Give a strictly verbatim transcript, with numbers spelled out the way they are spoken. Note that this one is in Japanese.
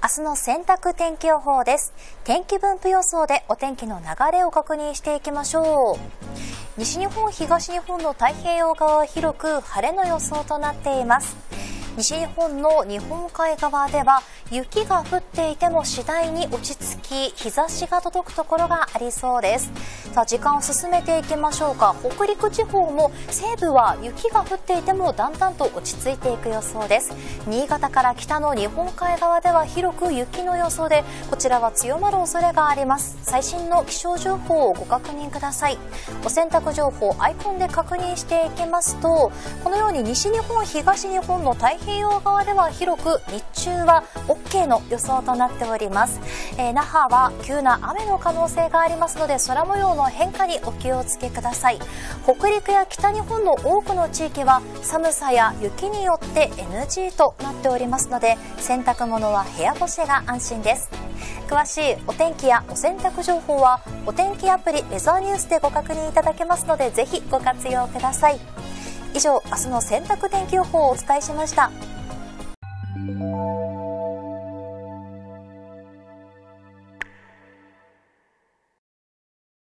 明日の洗濯天気予報です。天気分布予想でお天気の流れを確認していきましょう。西日本、東日本の太平洋側は広く晴れの予想となっています。西日本の日本海側では雪が降っていても次第に落ち着き、日差しが届くところがありそうです。さあ、時間を進めていきましょうか。北陸地方も西部は雪が降っていてもだんだんと落ち着いていく予想です。新潟から北の日本海側では広く雪の予想で、こちらは強まる恐れがあります。最新の気象情報をご確認ください。お洗濯情報アイコンで確認していきますと、このように西日本、東日本の太平洋側では広く日中は OK の予想となっております。えー、那覇は急な雨の可能性がありますので、空模様の変化にお気をつけください。北陸や北日本の多くの地域は寒さや雪によって エヌジー となっておりますので、洗濯物は部屋干しが安心です。詳しいお天気やお洗濯情報はお天気アプリウェザーニュースでご確認いただけますので、ぜひご活用ください。以上、明日の洗濯天気予報をお伝えしました。